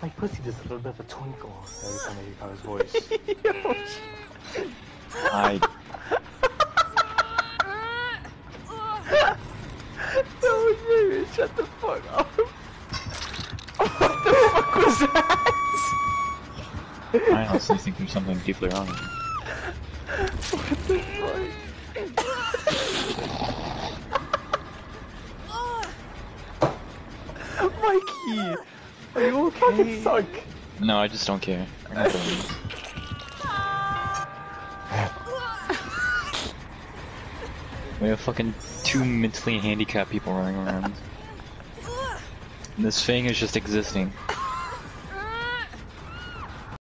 My pussy does a little bit of a twinkle every time I hear Connor's voice. I... No, dude, shut the fuck up. What the fuck was that? I honestly think there's something deeply wrong with you. What the fuck? Mikey! Are you okay? Fucking suck! No, I just don't care. I'm not doing this. We have fucking 2 mentally handicapped people running around. And this thing is just existing.